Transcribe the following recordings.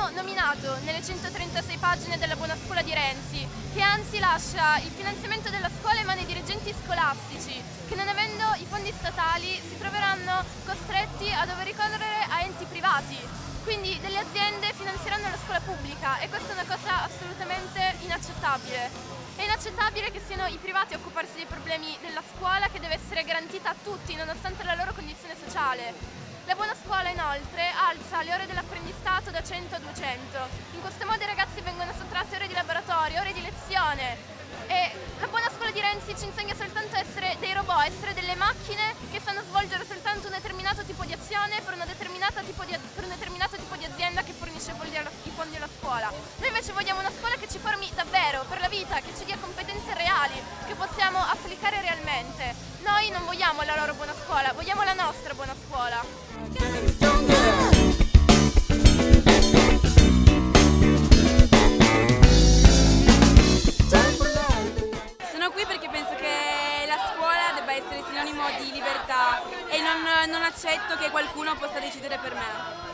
abbiamo nominato nelle 136 pagine della Buona Scuola di Renzi, che anzi lascia il finanziamento della scuola in mano ai dirigenti scolastici, che non avendo i fondi statali si troveranno costretti a dover ricorrere a enti privati. Quindi delle aziende finanzieranno la scuola pubblica e questa è una cosa assolutamente inaccettabile. È inaccettabile che siano i privati a occuparsi dei problemi della scuola, che deve essere garantita a tutti nonostante la loro condizione sociale. La Buona Scuola inoltre alza le ore dell'apprendistato da 100 a 200. In questo modo i ragazzi vengono sottratti ore di laboratorio, ore di lezione. E la Buona Scuola di Renzi ci insegna soltanto a essere dei robot, a essere delle macchine che sanno svolgere soltanto un determinato tipo di azione per un determinato tipo di azienda che fornisce i fondi alla scuola. Noi invece vogliamo una scuola che ci formi davvero per la vita, che ci dia competenze reali, che possiamo applicare realmente. Noi non vogliamo la loro buona scuola, vogliamo la nostra buona scuola. Sono qui perché penso che la scuola debba essere sinonimo di libertà e non accetto che qualcuno possa decidere per me.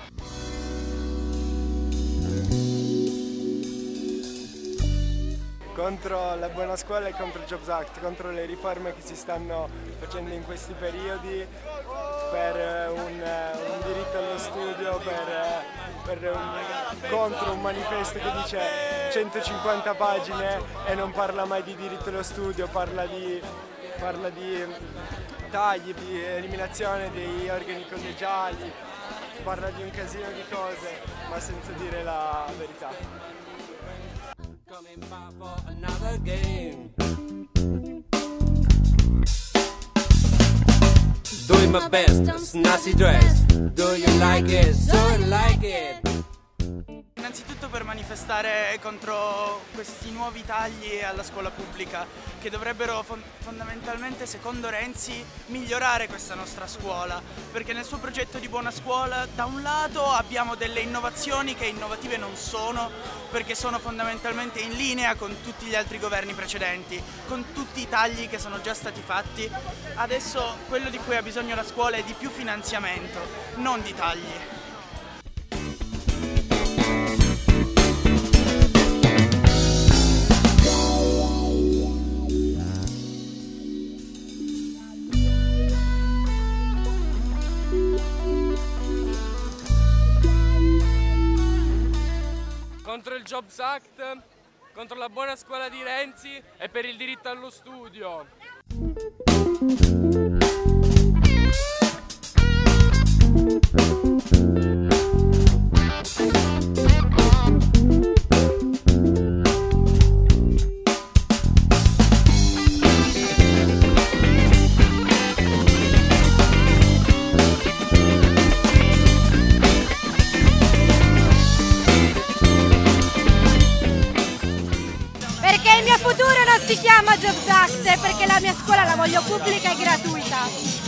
Contro la Buona Scuola e contro il Jobs Act, contro le riforme che si stanno facendo in questi periodi per un diritto allo studio, contro un manifesto che dice 150 pagine e non parla mai di diritto allo studio, parla di tagli, di eliminazione degli organi collegiali, parla di un casino di cose, ma senza dire la verità. Coming by for another game. Doing my best, snazzy dress. Do you like it? So you like it. Innanzitutto per manifestare contro questi nuovi tagli alla scuola pubblica che dovrebbero fondamentalmente, secondo Renzi, migliorare questa nostra scuola, perché nel suo progetto di buona scuola da un lato abbiamo delle innovazioni che innovative non sono, perché sono fondamentalmente in linea con tutti gli altri governi precedenti, con tutti i tagli che sono già stati fatti. Adesso quello di cui ha bisogno la scuola è di più finanziamento, non di tagli. Contro il Jobs Act, contro la Buona Scuola di Renzi e per il diritto allo studio. Perché il mio futuro non si chiama Jobs Act, perché la mia scuola la voglio pubblica e gratuita.